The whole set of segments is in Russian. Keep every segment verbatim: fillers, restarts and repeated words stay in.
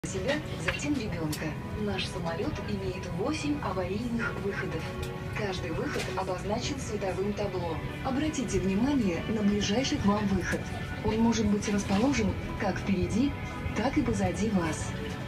себя, затем ребенка. Наш самолет имеет восемь аварийных выходов. Каждый выход обозначен световым табло. Обратите внимание на ближайший к вам выход. Он может быть расположен как впереди, так и позади вас.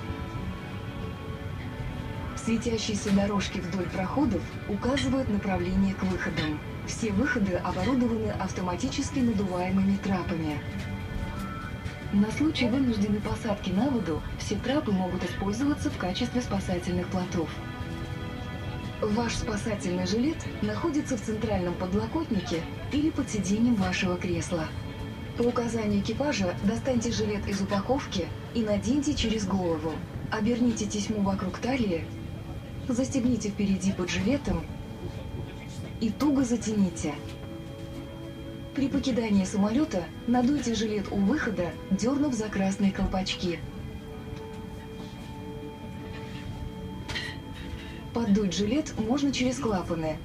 Светящиеся дорожки вдоль проходов указывают направление к выходам. Все выходы оборудованы автоматически надуваемыми трапами. На случай вынужденной посадки на воду все трапы могут использоваться в качестве спасательных плотов. Ваш спасательный жилет находится в центральном подлокотнике или под сиденьем вашего кресла. По указанию экипажа достаньте жилет из упаковки и наденьте через голову. Оберните тесьму вокруг талии, застегните впереди под жилетом и туго затяните. При покидании самолета надуйте жилет у выхода, дернув за красные колпачки. Поддуть жилет можно через клапаны.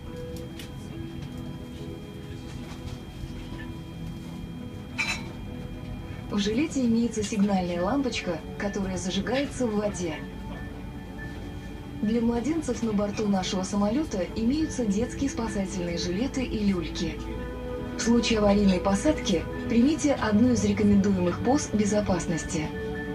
В жилете имеется сигнальная лампочка, которая зажигается в воде. Для младенцев на борту нашего самолета имеются детские спасательные жилеты и люльки. В случае аварийной посадки примите одну из рекомендуемых поз безопасности.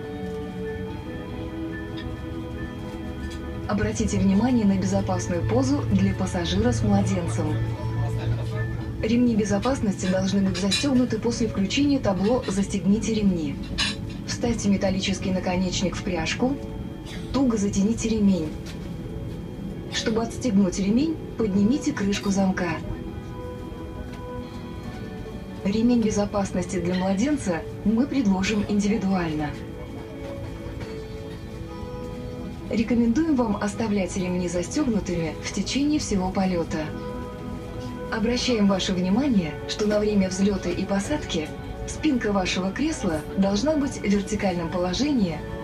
Обратите внимание на безопасную позу для пассажира с младенцем. Ремни безопасности должны быть застегнуты после включения табло «Застегните ремни». Вставьте металлический наконечник в пряжку, туго затяните ремень. Чтобы отстегнуть ремень, поднимите крышку замка. Ремень безопасности для младенца мы предложим индивидуально. Рекомендуем вам оставлять ремни застегнутыми в течение всего полета. Обращаем ваше внимание, что на время взлета и посадки спинка вашего кресла должна быть в вертикальном положении